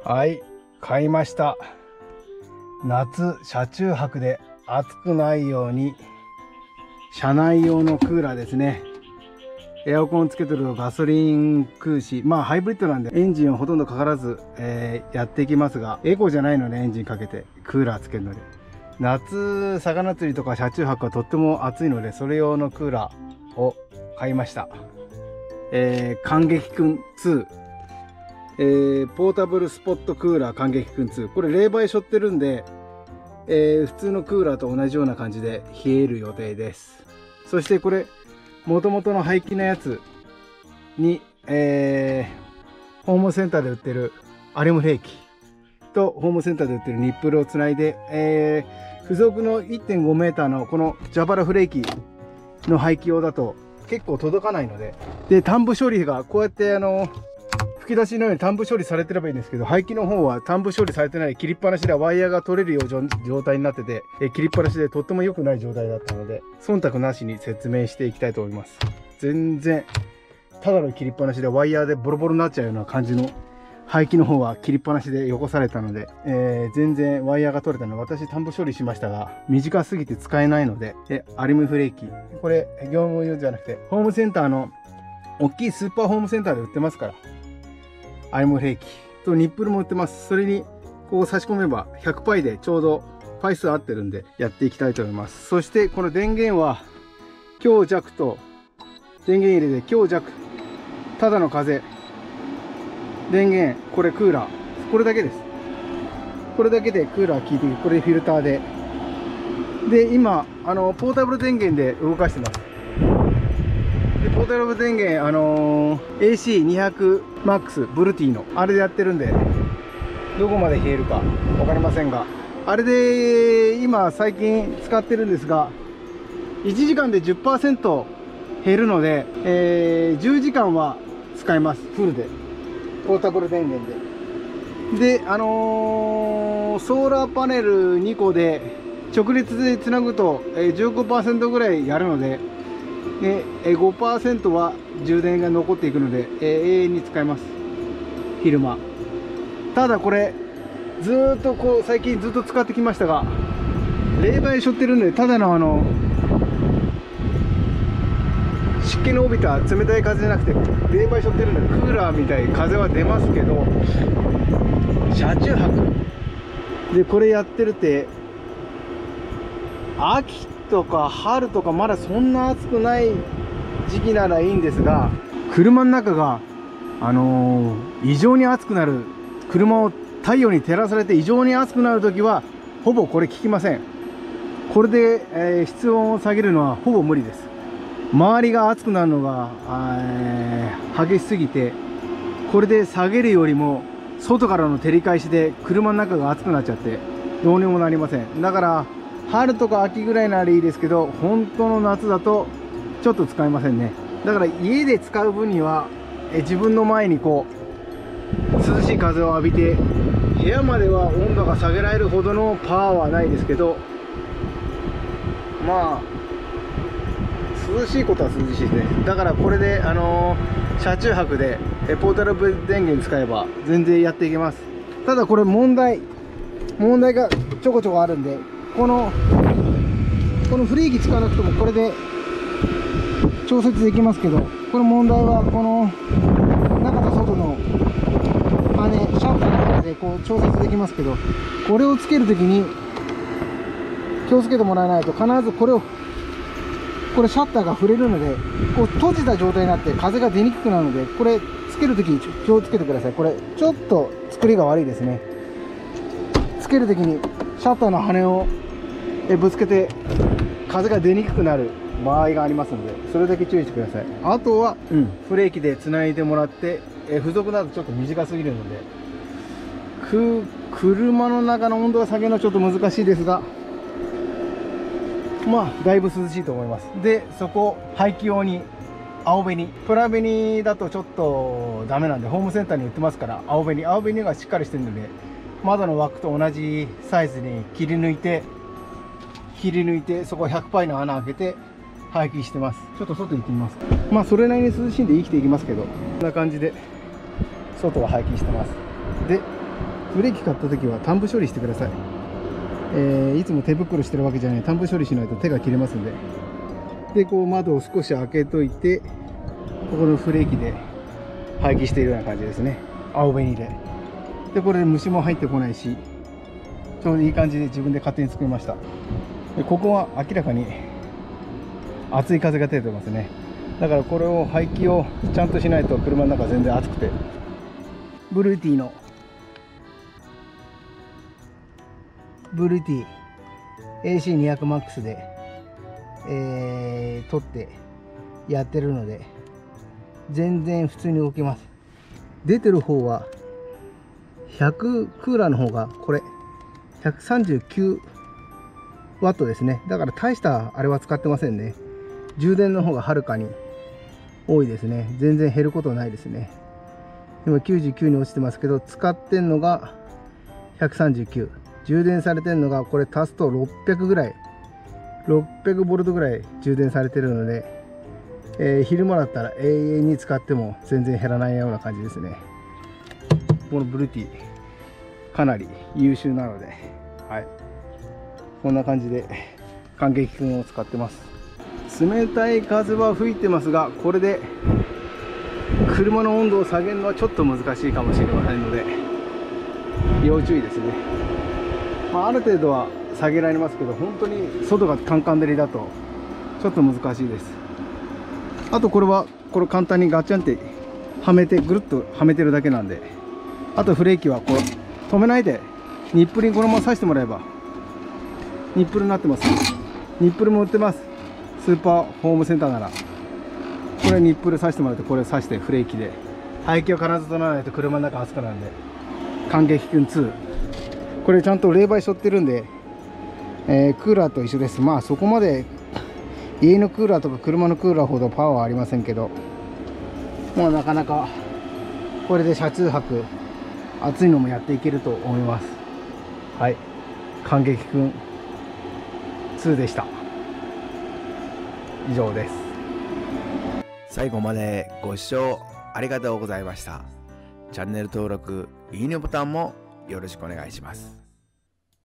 はい、買いました。夏車中泊で暑くないように車内用のクーラーですね。エアコンつけてるとガソリン食うし、まあハイブリッドなんでエンジンはほとんどかからず、やっていきますが、エコじゃないのでエンジンかけてクーラーつけるので、夏魚釣りとか車中泊はとっても暑いので、それ用のクーラーを買いました。感激くん2、ポータブルスポットクーラー感激くん2、これ冷媒背負ってるんで、普通のクーラーと同じような感じで冷える予定です。そしてこれ元々の排気のやつに、ホームセンターで売ってるアルミフレーキとホームセンターで売ってるニップルをつないで、付属の 1.5 メーターのこのジャバラフレーキの排気用だと結構届かないので、端部処理がこうやって吹き出しのように端部処理されてればいいんですけど、排気の方は端部処理されてない、切りっぱなしでワイヤーが取れるような状態になってて、切りっぱなしでとっても良くない状態だったので、忖度なしに説明していきたいと思います。全然ただの切りっぱなしでワイヤーでボロボロになっちゃうような感じの排気の方は切りっぱなしでよこされたので、全然ワイヤーが取れたので、私端部処理しましたが短すぎて使えないので、アルミフレーキ、これ業務用じゃなくてホームセンターの大きいスーパーホームセンターで売ってますから、アルミフレーキとニップルも売ってます。それにこう差し込めば100パイでちょうどパイ数合ってるんでやっていきたいと思います。そしてこの電源は強弱と電源入れで強弱、ただの風、電源、これクーラー、これだけです。これだけでクーラー効いている。これフィルターで今ポータブル電源で動かしてます。でポータブル電源AC200MAX ブルティのあれでやってるんで、どこまで冷えるか分かりませんが、あれで今最近使ってるんですが、1時間で 10% 減るので、10時間は使えます。フルでポータブル電源で。ソーラーパネル2個で直列でつなぐと 15% ぐらいやるので、5% は充電が残っていくので、永遠に使えます。昼間。ただこれずーっとこう最近ずっと使ってきましたが、冷媒背負ってるんで、ただの湿気の帯びた冷たい風じゃなくて冷媒背負ってるんで、クーラーみたいに風は出ますけど、車中泊でこれやってるって、秋とか春とかまだそんな暑くない時期ならいいんですが、車の中が異常に暑くなる、車を太陽に照らされて異常に暑くなるときはほぼこれ効きません。これで、室温を下げるのはほぼ無理です。周りが暑くなるのが激しすぎて、これで下げるよりも外からの照り返しで車の中が暑くなっちゃってどうにもなりません。だから春とか秋ぐらいならいいですけど、本当の夏だとちょっと使えませんね。だから家で使う分には自分の前にこう涼しい風を浴びて、部屋までは温度が下げられるほどのパワーはないですけど、まあ涼しいことは涼しいですね。だからこれで車中泊でポータブル電源使えば全然やっていけます。ただこれ問題がちょこちょこあるんで、このフレーキ使わなくてもこれで調節できますけど、この問題はこの中と外の羽、シャッターの中でこう調節できますけど、これをつけるときに気をつけてもらわないと、必ずこれシャッターが触れるので、こう閉じた状態になって風が出にくくなるので、これつけるときに気をつけてください。これちょっと作りが悪いですね。つけるときにシャッターの羽をぶつけて風が出にくくなる場合がありますので、それだけ注意してください。あとは、フレーキでつないでもらって、付属だとちょっと短すぎるので、車の中の温度が下げるのはちょっと難しいですが、まあだいぶ涼しいと思います。でそこ排気用に青紅、プラ紅だとちょっとダメなんで、ホームセンターに売ってますから、青紅がしっかりしてるので、窓の枠と同じサイズに切り抜いてそこ100パイの穴開けて排気してます。ちょっと外行ってみます。まあそれなりに涼しいんで生きていきますけど、こんな感じで外は排気してます。でブレーキ買った時は端部処理してください。いつも手袋してるわけじゃない、端部処理しないと手が切れますんで。でこう窓を少し開けといて、ここのブレーキで排気しているような感じですね。青紅で。でこれで虫も入ってこないし、ちょうどいい感じで自分で勝手に作りました。でここは明らかに熱い風が出てますね。だからこれを排気をちゃんとしないと車の中全然暑くて、ブルーティー AC200MAX で、撮ってやってるので全然普通に動けます。出てる方は100、クーラーの方がこれ139ワットですね。だから大したあれは使ってませんね。充電の方がはるかに多いですね。全然減ることないですね。今99に落ちてますけど、使ってんのが139、充電されてんのがこれ足すと600ぐらい、600ボルトぐらい充電されてるので、昼間だったら永遠に使っても全然減らないような感じですね。このブルーティーかなり優秀なので、はい、こんな感じで感激君を使ってます。冷たい風は吹いてますが、これで車の温度を下げるのはちょっと難しいかもしれませんので要注意ですね。ある程度は下げられますけど、本当に外がカンカン照りだとちょっと難しいです。あとこれ簡単にガチャンってはめて、ぐるっとはめてるだけなんで、あとブレーキはこう止めないでニップルにこのまま刺してもらえば、ニップルになってます。ニップルも売ってます。スーパーホームセンターならこれニップル刺してもらって、これ刺してブレーキで排気を必ず取らないと車の中暑くなるんで、感激くん2、これちゃんと冷媒背負ってるんで、クーラーと一緒です。まあそこまで家のクーラーとか車のクーラーほどパワーはありませんけど、もうなかなかこれで車中泊暑いのもやっていけると思います。はい、感激くん2でした。以上です。 最後までご視聴ありがとうございました。チャンネル登録、いいねボタンもよろしくお願いします。